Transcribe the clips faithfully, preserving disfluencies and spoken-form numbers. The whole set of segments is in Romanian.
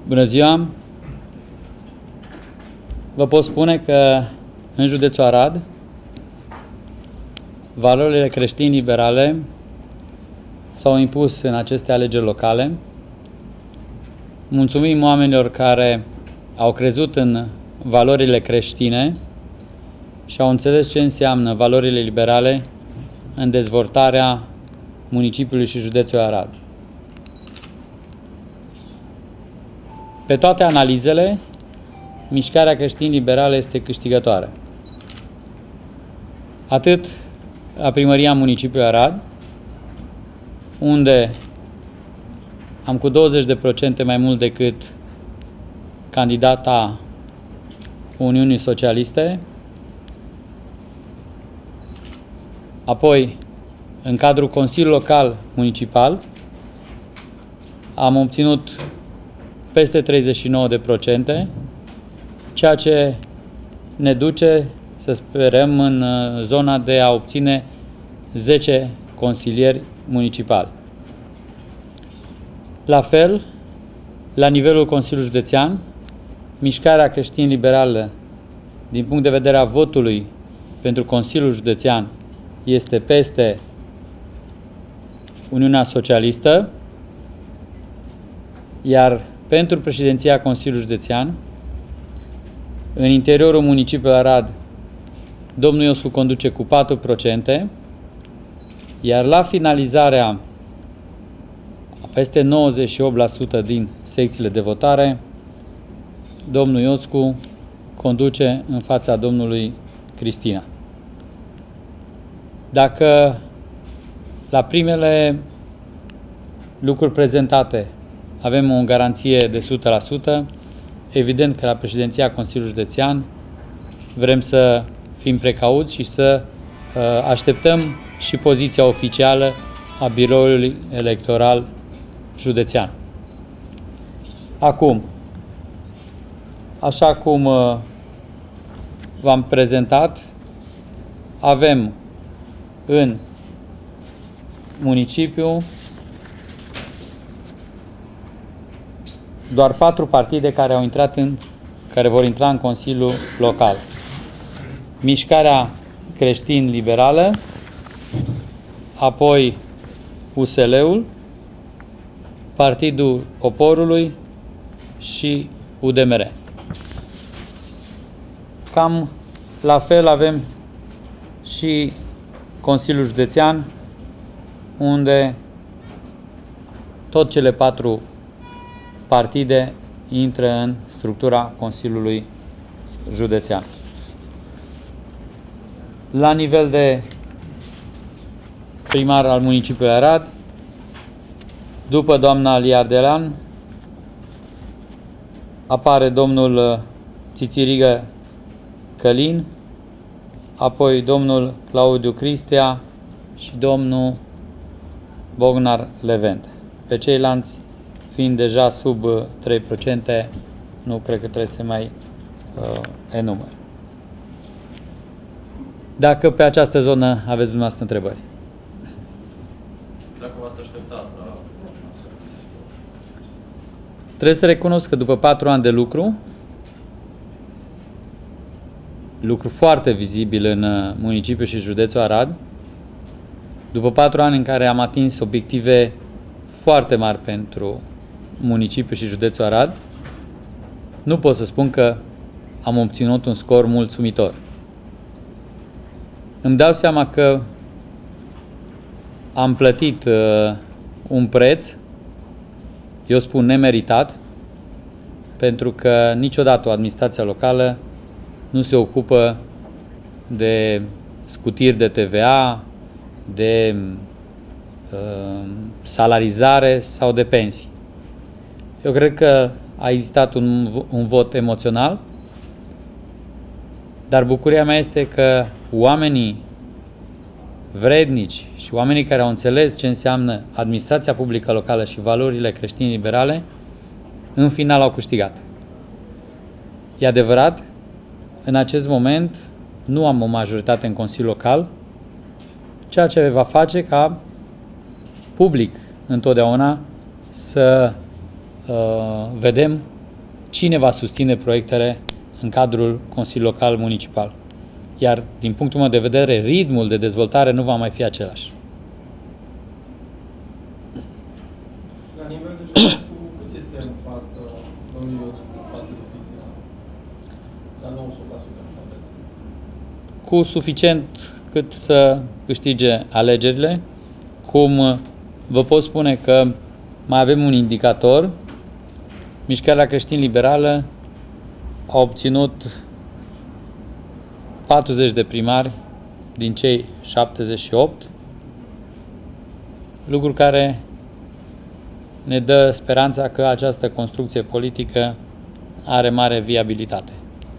Bună ziua! Vă pot spune că în județul Arad valorile creștin-liberale s-au impus în aceste alegeri locale. Mulțumim oamenilor care au crezut în valorile creștine și au înțeles ce înseamnă valorile liberale în dezvoltarea municipiului și județului Arad. Pe toate analizele, mișcarea creștin-liberală este câștigătoare. Atât la primăria municipiului Arad, unde am cu douăzeci de procente mai mult decât candidata Uniunii Socialiste, apoi în cadrul Consiliului Local Municipal am obținut peste treizeci și nouă de procente, ceea ce ne duce să sperăm în zona de a obține zece consilieri municipali. La fel, la nivelul Consiliului Județean, mișcarea creștin-liberală din punct de vedere a votului pentru Consiliul Județean este peste Uniunea Socialistă, iar pentru președinția Consiliului Județean, în interiorul municipiului Arad, domnul Ioscu conduce cu patru procente, iar la finalizarea peste nouăzeci și opt la sută din secțiile de votare, domnul Ioscu conduce în fața domnului Cristina. Dacă la primele lucruri prezentate avem o garanție de o sută la sută, evident că la președinția Consiliului Județean vrem să fim precauți și să uh, așteptăm și poziția oficială a Biroului Electoral Județean. Acum, așa cum uh, v-am prezentat, avem în municipiu doar patru partide care au intrat în, care vor intra în Consiliul Local. Mișcarea creștin-liberală, apoi U S L-ul, Partidul Poporului și U D M R. Cam la fel avem și Consiliul Județean, unde tot cele patru partide intră în structura Consiliului Județean. La nivel de primar al municipiului Arad, după doamna Liardelan, apare domnul Țițirigă Călin, apoi domnul Claudiu Cristea și domnul Bognar Levent. Pe ceilalți, fiind deja sub trei procente, nu cred că trebuie să mai uh, enumăr. Dacă pe această zonă aveți dumneavoastră întrebări. Dacă v-ați așteptat la... Trebuie să recunosc că după patru ani de lucru, lucru foarte vizibil în municipiul și județul Arad, după patru ani în care am atins obiective foarte mari pentru municipiul și județul Arad, nu pot să spun că am obținut un scor mulțumitor. Îmi dau seama că am plătit uh, un preț, eu spun nemeritat, pentru că niciodată o administrație locală nu se ocupă de scutiri de T V A, de uh, salarizare sau de pensii. Eu cred că a existat un, un vot emoțional, dar bucuria mea este că oamenii vrednici și oamenii care au înțeles ce înseamnă administrația publică locală și valorile creștin-liberale, în final au câștigat. E adevărat, în acest moment nu am o majoritate în Consiliul Local, ceea ce va face ca public întotdeauna să uh, vedem cine va susține proiectele în cadrul Consiliului Local Municipal. Iar, din punctul meu de vedere, ritmul de dezvoltare nu va mai fi același. La nivel de județ, cât este în față domnul Ioțu, în față de Cristina? La nouăzeci și opt la sută. Cu suficient cât să câștige alegerile, cum vă pot spune că mai avem un indicator. Mișcarea Creștin-Liberală a obținut patruzeci de primari din cei șaptezeci și opt, lucru care ne dă speranța că această construcție politică are mare viabilitate.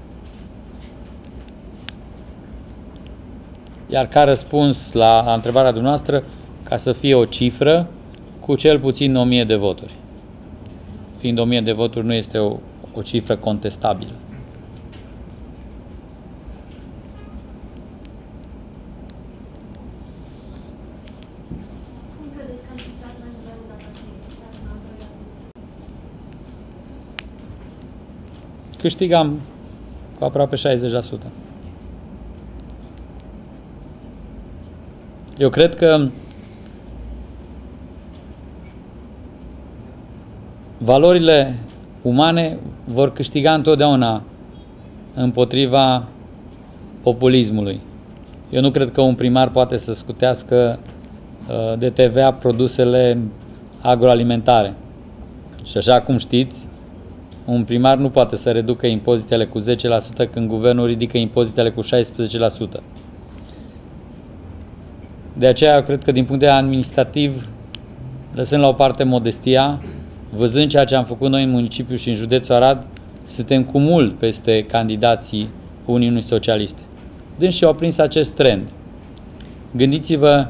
Iar ca răspuns la, la întrebarea dumneavoastră, ca să fie o cifră, cu cel puțin o mie de voturi. Fiind o mie de voturi, nu este o, o cifră contestabilă. Câștigam cu aproape șaizeci la sută. Eu cred că valorile umane vor câștiga întotdeauna împotriva populismului. Eu nu cred că un primar poate să scutească de T V A produsele agroalimentare. Și așa cum știți, un primar nu poate să reducă impozitele cu zece la sută când guvernul ridică impozitele cu șaisprezece la sută. De aceea, eu cred că din punct de vedere administrativ, lăsând la o parte modestia, văzând ceea ce am făcut noi în municipiu și în județul Arad, suntem cu mult peste candidații Uniunii Socialiste. Dânsi au prins acest trend. Gândiți-vă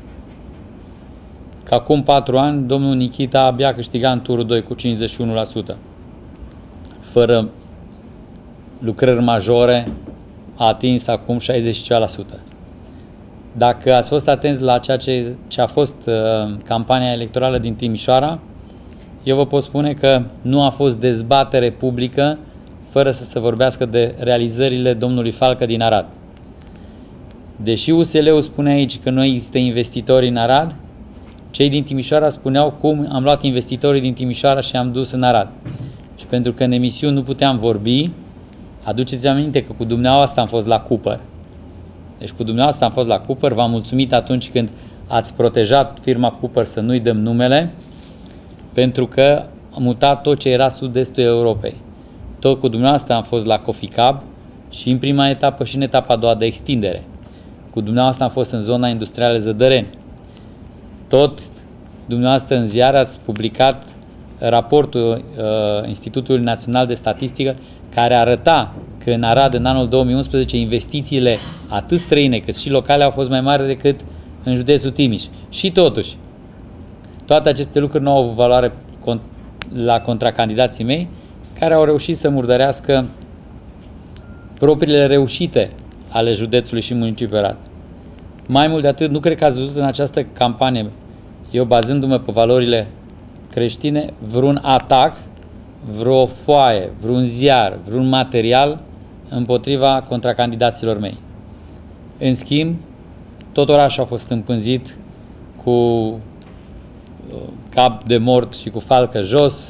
că acum patru ani, domnul Nichita abia câștiga în turul doi cu cincizeci și unu la sută. Fără lucrări majore, a atins acum șaizeci și cinci la sută. Dacă ați fost atenți la ceea ce, ce a fost uh, campania electorală din Timișoara, eu vă pot spune că nu a fost dezbatere publică fără să se vorbească de realizările domnului Falcă din Arad. Deși U S L-ul spune aici că nu există investitori în Arad, cei din Timișoara spuneau cum am luat investitorii din Timișoara și am dus în Arad. Și pentru că în emisiuni nu puteam vorbi, aduceți-vă aminte că cu dumneavoastră am fost la Cooper. Deci cu dumneavoastră am fost la Cooper, v-am mulțumit atunci când ați protejat firma Cooper să nu-i dăm numele, pentru că am mutat tot ce era sud-estul Europei. Tot cu dumneavoastră am fost la Coffee Cab și în prima etapă și în etapa a doua de extindere. Cu dumneavoastră am fost în zona industrială Zădăreni. Tot dumneavoastră în ziar ați publicat raportul uh, Institutului Național de Statistică care arăta că în Arad în anul două mii unsprezece investițiile atât străine cât și locale au fost mai mari decât în județul Timiș. Și totuși, toate aceste lucruri nu au avut valoare la contracandidații mei, care au reușit să murdărească propriile reușite ale județului și municipiului Arad. Mai mult de atât, nu cred că ați văzut în această campanie, eu bazându-mă pe valorile creștine, vreun atac, vreo foaie, vreun ziar, vreun material împotriva contracandidaților mei. În schimb, tot orașul a fost împânzit cu cap de mort și cu falcă jos.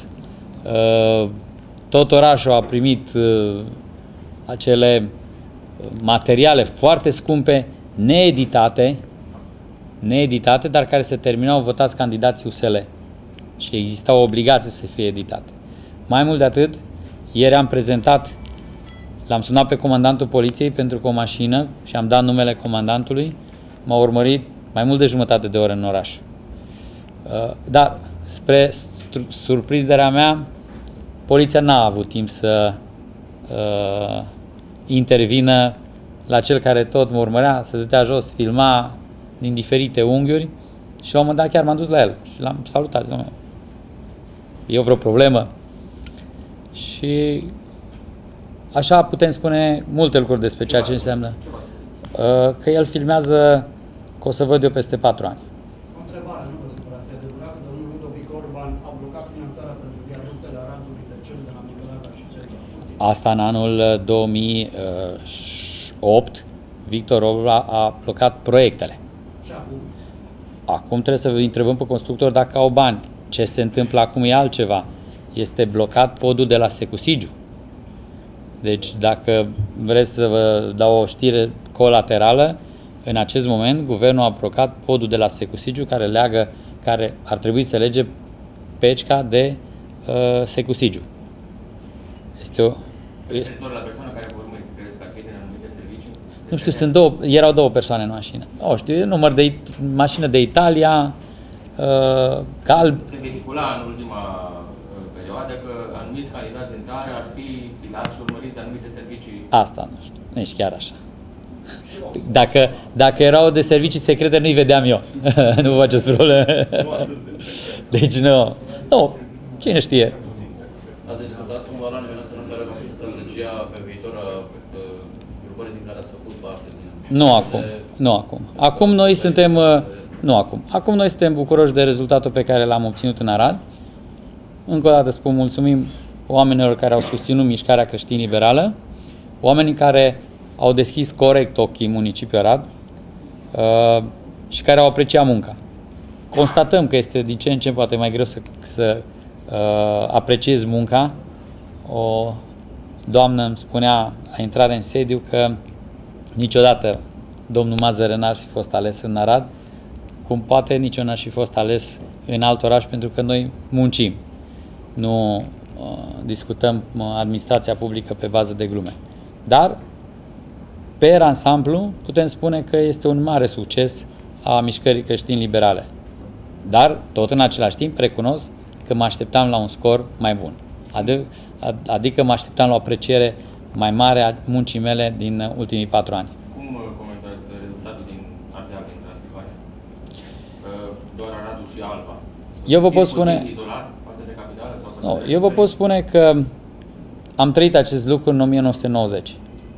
Tot orașul a primit acele materiale foarte scumpe, needitate, needitate, dar care se terminau votați candidații U S L și exista o obligație să fie editate. Mai mult de atât, ieri am prezentat, l-am sunat pe comandantul poliției pentru că o mașină și am dat numele comandantului, m-a urmărit mai mult de jumătate de oră în oraș. Dar, spre surprinderea mea, poliția n-a avut timp să uh, intervină la cel care tot mă urmărea, să dădea jos, filma din diferite unghiuri și la un moment dat chiar m-am dus la el și l-am salutat. E vreo problemă? Și așa putem spune multe lucruri despre ceea ce înseamnă. Că el filmează, că o să văd eu peste patru ani. O întrebare, nu vă supărați, adevărat că domnul Ludovic Orban bani a blocat finanțarea pentru viaductele Aradului, de cel de la Migălaga și cel de la Furtici? Asta în anul două mii opt, Victor Orba a blocat proiectele. Și acum? Acum trebuie să întrebăm pe constructori dacă au bani. Ce se întâmplă acum e altceva. Este blocat podul de la Secusigiu. Deci dacă vreți să vă dau o știre colaterală, în acest moment guvernul a blocat podul de la Secusigiu care leagă, care ar trebui să lege Pecica de uh, Secusigiu. Este o... Este... la persoana care vă urmăriți, credeți că ar fi din anumite servicii? Nu știu, sunt două, erau două persoane în mașină. Nu știu, număr de mașină de Italia, uh, calb. Se vehicula în ultima perioadă că anumiți candidați din țară ar fi filați și urmăriți anumite servicii. Asta nu știu, nici chiar așa. Dacă, dacă erau de servicii secrete, nu-i vedeam eu. Nu vă faceți probleme. Deci nu. Nu, cine știe. Ați discutat cumva la nivel național care va fi strategia pe viitor a grupării din care ați făcut parte? Din nu acum, nu acum. Acum noi suntem, nu acum. Acum noi suntem bucuroși de rezultatul pe care l-am obținut în Arad. Încă o dată spun mulțumim oamenilor care au susținut mișcarea creștin-liberală, oamenii care au deschis corect ochii municipiul Arad uh, și care au apreciat munca. Constatăm că este din ce în ce poate mai greu să, să uh, apreciezi munca. O doamnă îmi spunea la intrare în sediu că niciodată domnul Mazăre n-ar fi fost ales în Arad, cum poate nici eu n-aș fi fost ales în alt oraș, pentru că noi muncim. Nu uh, discutăm uh, administrația publică pe bază de glume. Dar, pe ansamblu, putem spune că este un mare succes a mișcării creștin-liberale. Dar, tot în același timp, recunosc că mă așteptam la un scor mai bun. Adică mă așteptam la o apreciere mai mare a muncii mele din ultimii patru ani. Cum comentați rezultatul din Ardeal, din Transilvania? Doar Aradul și Alba. Eu vă pot spune... Izolat față de capitală? No, eu vă pot spune că am trăit acest lucru în o mie nouă sute nouăzeci.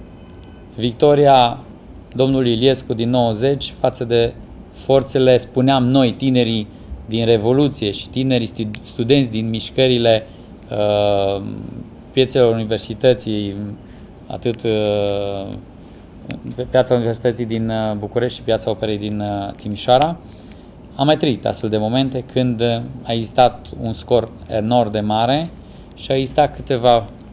Victoria domnului Iliescu din nouăzeci față de forțele, spuneam noi, tinerii din Revoluție și tinerii studenți din mișcările uh, piețelor universității, atât uh, pe piața Universității din București și piața Operei din uh, Timișoara. Am mai trăit astfel de momente când a existat un scor enorm de mare și a existat câteva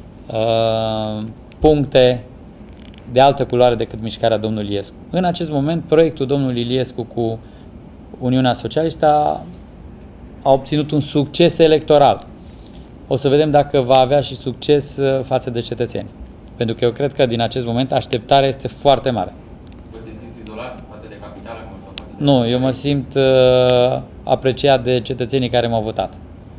uh, puncte de altă culoare decât mișcarea domnului Iliescu. În acest moment, proiectul domnului Iliescu cu Uniunea Socialistă a, a obținut un succes electoral. O să vedem dacă va avea și succes față de cetățeni. Pentru că eu cred că din acest moment așteptarea este foarte mare. Vă simțiți izolat față de capitală? Nu, eu mă simt uh, apreciat de cetățenii care m-au votat.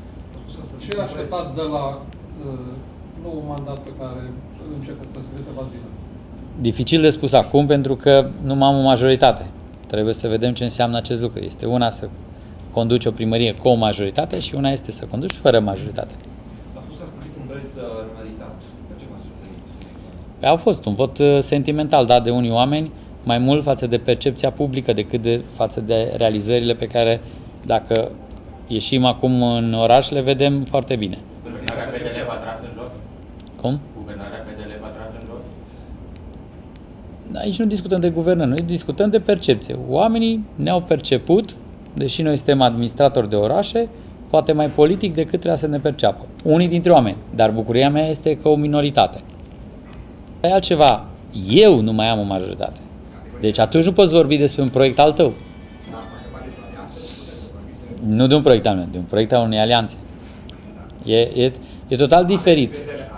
Ce așteptați de la uh, nou mandat pe care îl începe peste câteva zile? Dificil de spus acum, pentru că nu am o majoritate. Trebuie să vedem ce înseamnă acest lucru. Este una să conduci o primărie cu o majoritate și una este să conduci fără majoritate. A fost sfârșit un preț meritat. De ce m-a surprins? A fost un vot sentimental dat de unii oameni, mai mult față de percepția publică decât de față de realizările pe care, dacă ieșim acum în oraș, le vedem foarte bine. Guvernarea P D L v-a tras în jos? Cum? Guvernarea P D L v-a tras în jos? Aici nu discutăm de guvernare, noi discutăm de percepție. Oamenii ne-au perceput, deși noi suntem administratori de orașe, poate mai politic decât trebuia să ne perceapă. Unii dintre oameni, dar bucuria mea este că o minoritate. E altceva, eu nu mai am o majoritate. Deci atunci nu poți vorbi despre un proiect al tău. Nu de un proiect al meu, de un proiect al unei alianțe. E, e, e total diferit.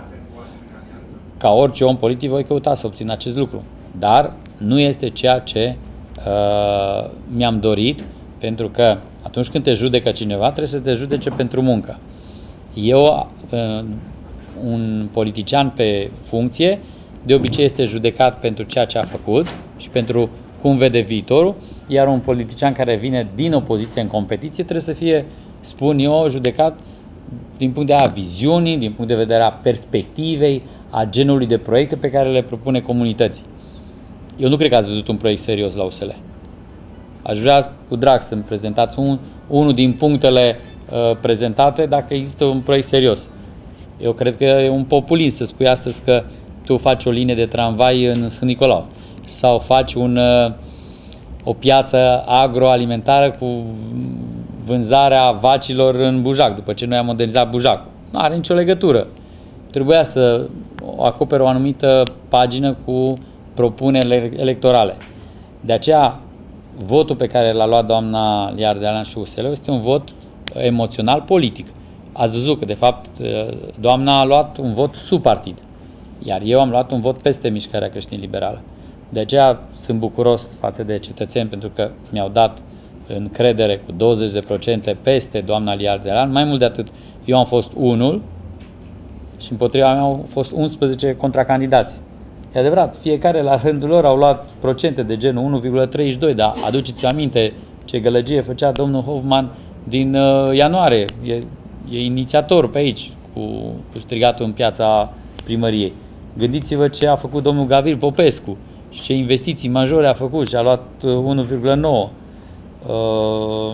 Ca orice om politic voi căuta să obțin acest lucru. Dar nu este ceea ce uh, mi-am dorit, pentru că atunci când te judecă cineva, trebuie să te judece pentru muncă. Eu, uh, un politician pe funcție, de obicei este judecat pentru ceea ce a făcut și pentru cum vede viitorul, iar un politician care vine din opoziție în competiție trebuie să fie, spun eu, judecat din punct de vedere a viziunii, din punct de vedere a perspectivei, a genului de proiecte pe care le propune comunității. Eu nu cred că ați văzut un proiect serios la U S L. Aș vrea cu drag să-mi prezentați un, unul din punctele uh, prezentate dacă există un proiect serios. Eu cred că e un populism să spui astăzi că tu faci o linie de tramvai în Sfânt Nicolau sau faci un, uh, o piață agroalimentară cu vânzarea vacilor în Bujac, după ce noi am modernizat Bujac. Nu are nicio legătură. Trebuia să acopere o anumită pagină cu propuneri electorale. De aceea, votul pe care l-a luat doamna Liar Dealan și U S L este un vot emoțional politic. Ați văzut că, de fapt, doamna a luat un vot sub partid, iar eu am luat un vot peste Mișcarea Creștin-Liberală. De aceea sunt bucuros față de cetățeni, pentru că mi-au dat încredere cu douăzeci de procente peste doamna Liar Dealan. Mai mult de atât, eu am fost unul și împotriva mea au fost unsprezece contracandidați. E adevărat, fiecare la rândul lor au luat procente de genul unu virgulă treizeci și doi, dar aduceți-vă aminte ce gălăgie făcea domnul Hoffman din uh, ianuarie. E, e inițiator pe aici, cu, cu strigatul în piața primăriei. Gândiți-vă ce a făcut domnul Gavril Popescu și ce investiții majore a făcut și a luat uh, unu virgulă nouă. Uh,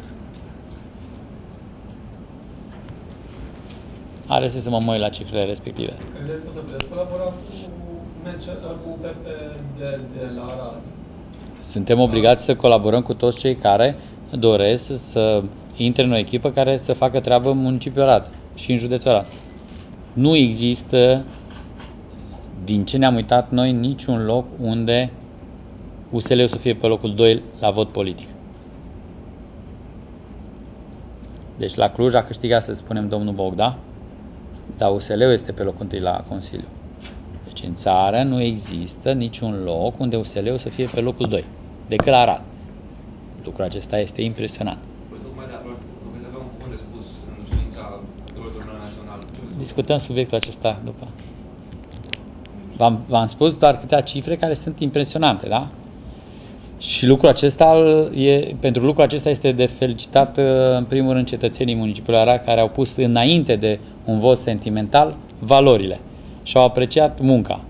are să mă măi la cifrele respective. Credeți că puteți colabora cu, cu P P D de la Arad? Suntem obligați să colaborăm cu toți cei care doresc să intre în o echipă care să facă treabă în municipiul Arad și în județul Arad. Nu există, din ce ne-am uitat noi, niciun loc unde U S L-ul să fie pe locul doi la vot politic. Deci la Cluj a câștigat, să spunem, domnul Bogda, dar U S L-ul este pe locul întâi la Consiliu. Deci în țară nu există niciun loc unde U S L-ul să fie pe locul doi, decât la Arad. Lucrul acesta este impresionant. Păi tocmai de aproape, veți avea un cuvânt de spus în știința Colegiului Național. Discutăm subiectul acesta după. V-am spus doar câteva cifre care sunt impresionante, da? Și lucrul acesta, e, pentru lucrul acesta este de felicitat, în primul rând, cetățenii municipiului Arad, care au pus înainte de un vot sentimental valorile și au apreciat munca.